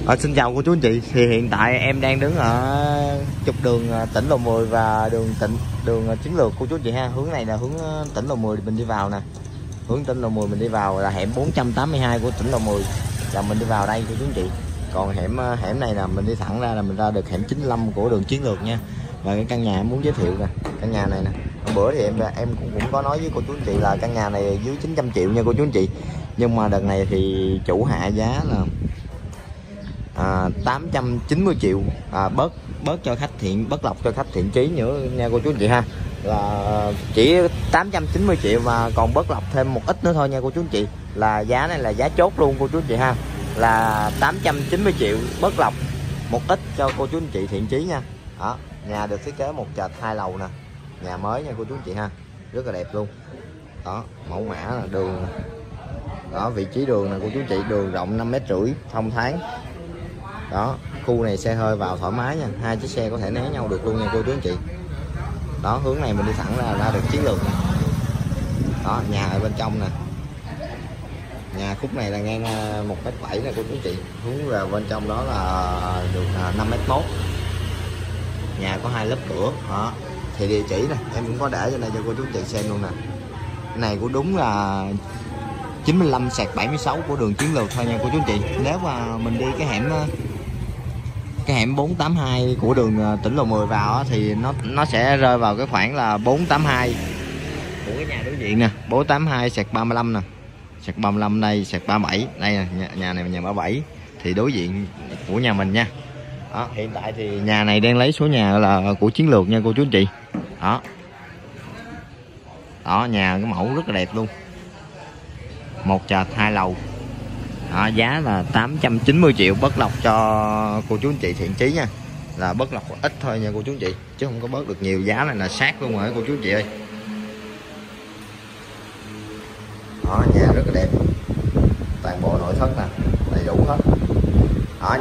Xin chào cô chú anh chị. Thì hiện tại em đang đứng ở trục đường tỉnh Lộ 10 và đường chiến lược cô chú anh chị ha. Hướng này là hướng tỉnh Lộ 10 mình đi vào nè. Hướng tỉnh Lộ 10 mình đi vào là hẻm 482 của tỉnh Lộ 10 là mình đi vào đây cô chú anh chị. Còn hẻm này là mình đi thẳng ra là mình ra được hẻm 95 của đường chiến lược nha. Và cái căn nhà em muốn giới thiệu nè, căn nhà này nè. Hôm bữa thì em cũng có nói với cô chú anh chị là căn nhà này dưới 900 triệu nha cô chú anh chị. Nhưng mà đợt này thì chủ hạ giá là 890 triệu, bớt cho khách bớt lọc cho khách thiện chí nữa nha cô chú anh chị ha, là chỉ 890 triệu mà còn bớt lọc thêm một ít nữa thôi nha cô chú anh chị. Là giá này là giá chốt luôn cô chú anh chị ha, là 890 triệu bớt lọc một ít cho cô chú anh chị thiện chí nha. Đó, nhà được thiết kế một trệt 2 lầu nè, nhà mới nha cô chú anh chị ha, rất là đẹp luôn. Đó, mẫu mã là đường đó, vị trí đường nè cô chú anh chị, đường rộng 5,5 m, thông thoáng. Đó, khu này xe hơi vào thoải mái nha, 2 chiếc xe có thể né nhau được luôn nha cô chú anh chị. Đó, hướng này mình đi thẳng ra được chiến lược nè. Đó, nhà ở bên trong nè, nhà khúc này là ngang 1,7 m nè cô chú anh chị, hướng vào bên trong đó là được 5,1 m. Nhà có 2 lớp cửa. Đó, thì địa chỉ nè em cũng có để cho đây cho cô chú anh chị xem luôn nè. Cái này cũng đúng là 95/76 của đường chiến lược thôi nha cô chú anh chị. Nếu mà mình đi cái hẻm 482 của đường tỉnh Lộ 10 vào thì nó sẽ rơi vào cái khoảng là 482 của cái nhà đối diện nè, 482/35 nè, -35 đây, -37 đây nè, nhà này là nhà 37 thì đối diện của nhà mình nha. Đó, hiện tại thì nhà này đang lấy số nhà là của chiến lược nha cô chú anh chị. Đó, đó, nhà cái mẫu rất là đẹp luôn, một trệt 2 lầu. Đó, giá là 890 triệu bớt lọc cho cô chú anh chị thiện chí nha, là bớt lọc ít thôi nha cô chú anh chị, chứ không có bớt được nhiều. Giá này là sát luôn rồi cô chú anh chị ơi. Đó, nhà rất là đẹp, toàn bộ nội thất nè, đầy đủ hết. Đó,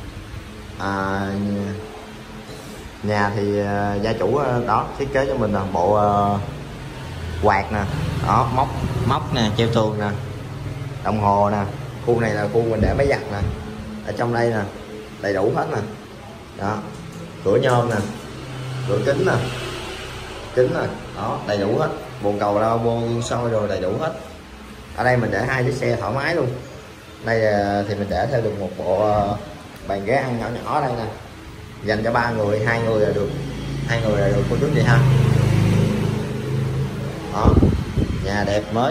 nhà thì gia chủ đó thiết kế cho mình là bộ quạt nè, đó, móc nè, treo tường nè, đồng hồ nè. Khu này là khu mình để máy giặt nè, ở trong đây nè, đầy đủ hết nè. Đó, cửa nhôm nè, cửa kính nè, đó, đầy đủ hết. Bồn cầu lavabo, gương soi rồi đầy đủ hết. Ở đây mình để 2 chiếc xe thoải mái luôn. Đây thì mình để thêm được một bộ bàn ghế ăn nhỏ nhỏ đây nè, dành cho 3 người, 2 người là được, 2 người là được cô chú chị ha. Đó, nhà đẹp mới.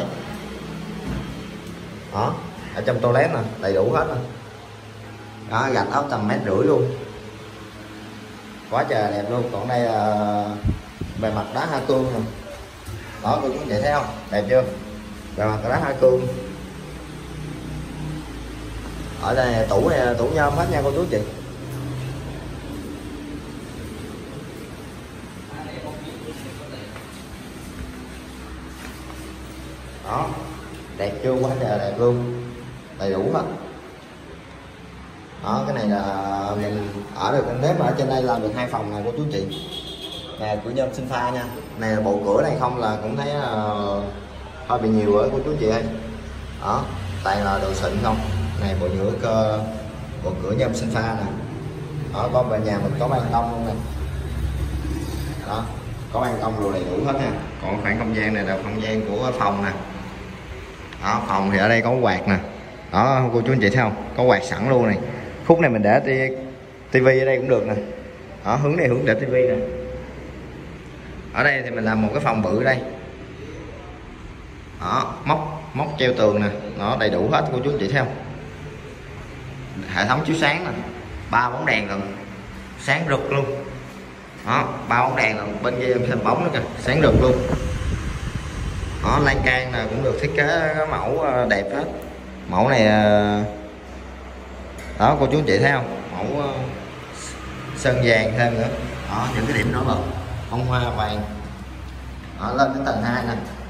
Đó, ở trong toilet nè, đầy đủ hết nè. Đó, gạch ốc tầm 1,5 m luôn, quá trời đẹp luôn. Còn đây là bề mặt đá hoa cương nè. Đó cô chú chị thấy không, đẹp chưa, bề mặt đá hoa cương. Ở đây tủ này tủ nhôm hết nha cô chú chị. Đó, đẹp chưa, quá trời đẹp luôn, đầy đủ hết. Đó, cái này là mình ở được, nếu mà ở trên đây làm được 2 phòng này cô chú chị. Nè, cửa nhôm sinh pha nha. Này là bộ cửa này không là cũng thấy hơi bị nhiều rồi cô chú chị ơi. Đó, toàn là đồ xịn không. Này bộ cửa nhôm sinh pha nè. Đó, có bên nhà mình có ban công luôn nè. Đó, có ban công rồi đầy đủ hết nha. Còn khoảng không gian này là không gian của phòng nè. Đó, phòng thì ở đây có quạt nè. Đó cô chú anh chị thấy không, có quạt sẵn luôn này. Khúc này mình để tivi ở đây cũng được nè. Đó, hướng này hướng để tivi nè. Ở đây thì mình làm một cái phòng bự đây. Đó, móc treo tường nè, nó đầy đủ hết cô chú anh chị thấy không. Hệ thống chiếu sáng nè, 3 bóng đèn rồi, sáng rực luôn. Đó, 3 bóng đèn rồi, bên kia thêm bóng nữa kìa, sáng rực luôn. Đó, lan can là cũng được thiết kế cái mẫu đẹp hết. Mẫu này đó cô chú anh chị thấy không, mẫu sơn vàng thêm nữa. Đó, những cái điểm nổi bật, bông hoa vàng. Đó, lên đến tầng 2 nè.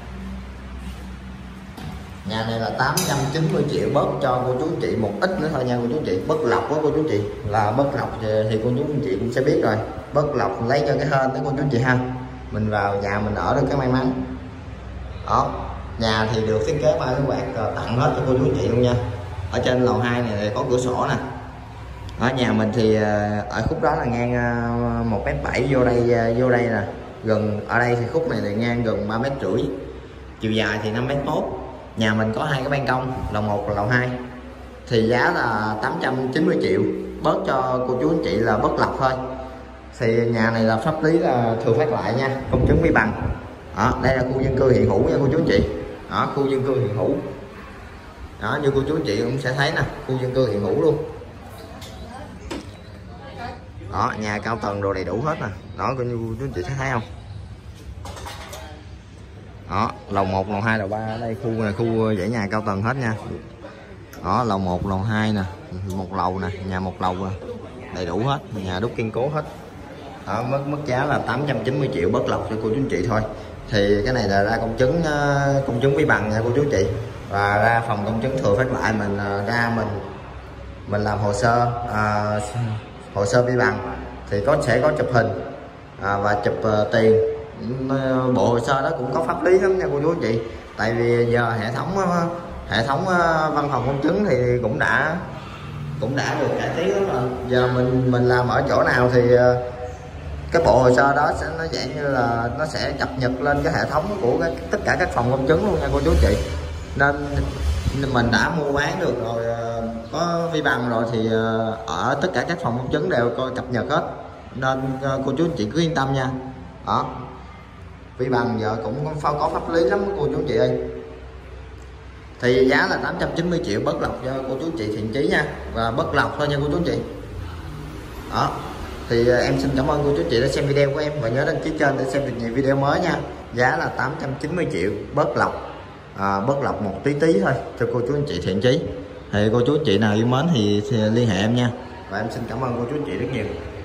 Nhà này là 890 triệu bớt cho cô chú anh chị một ít nữa thôi nha cô chú anh chị. Bớt lọc đó cô chú anh chị, là bớt lọc thì cô chú anh chị cũng sẽ biết rồi. Bớt lọc lấy cho cái hên đó cô chú anh chị ha. Mình vào nhà mình ở được cái may mắn. Đó, nhà thì được thiết kế 3 cái quạt tặng hết cho cô chú anh chị luôn nha. Ở trên lầu 2 này có cửa sổ nè. Ở nhà mình thì ở khúc đó là ngang 1m7, vô đây nè, gần ở đây thì khúc này là ngang gần 3,5 m, chiều dài thì 5m1. Nhà mình có 2 cái ban công, lầu 1 và lầu 2, thì giá là 890 triệu, bớt cho cô chú anh chị là bất lập thôi. Thì nhà này là pháp lý là thừa phát lại nha, công chứng vi bằng. Đó, đây là khu dân cư hiện hữu nha cô chú anh chị. Đó, khu dân cư hiện hữu. Đó, như cô chú anh chị cũng sẽ thấy nè, khu dân cư hiện hữu luôn. Đó, nhà cao tầng đồ đầy đủ hết nè. Đó, coi như cô chú anh chị thấy không? Đó, lầu 1, lầu 2, lầu 3 ở đây, khu này khu dãy nhà cao tầng hết nha. Đó, lầu 1, lầu 2 nè, một lầu nè, nhà một lầu nè, đầy đủ hết, nhà đúc kiên cố hết. Đó, mức giá là 890 triệu bất lập cho cô chú anh chị thôi. Thì cái này là ra công chứng vi bằng nha cô chú anh chị, và ra phòng công chứng thừa phát lại mình ra mình làm hồ sơ vi bằng, thì sẽ có chụp hình và chụp tiền. Bộ hồ sơ đó cũng có pháp lý lắm nha cô chú anh chị, tại vì giờ hệ thống văn phòng công chứng thì cũng đã được cải tiến lắm rồi. Giờ mình làm ở chỗ nào thì cái bộ hồ sơ đó nó dạng như là nó sẽ cập nhật lên cái hệ thống của tất cả các phòng công chứng luôn nha cô chú anh chị. Nên mình đã mua bán được rồi, có vi bằng rồi thì ở tất cả các phòng công chứng đều coi cập nhật hết, nên cô chú anh chị cứ yên tâm nha. Đó, vi bằng giờ cũng có pháp lý lắm cô chú anh chị ơi. Thì giá là 890 triệu bất lập cho cô chú anh chị thiện chí nha, và bất lập thôi nha cô chú anh chị. Đó, thì em xin cảm ơn cô chú anh chị đã xem video của em, và nhớ đăng ký kênh để xem được nhiều video mới nha. Giá là 890 triệu bất lập, bất lập một tí thôi cho cô chú anh chị thiện chí. Thì cô chú anh chị nào yêu mến thì liên hệ em nha, và em xin cảm ơn cô chú anh chị rất nhiều.